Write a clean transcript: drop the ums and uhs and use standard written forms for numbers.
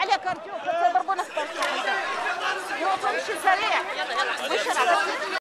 عليك ارجوك تضربونا في طريق. يلا تمشي سريع.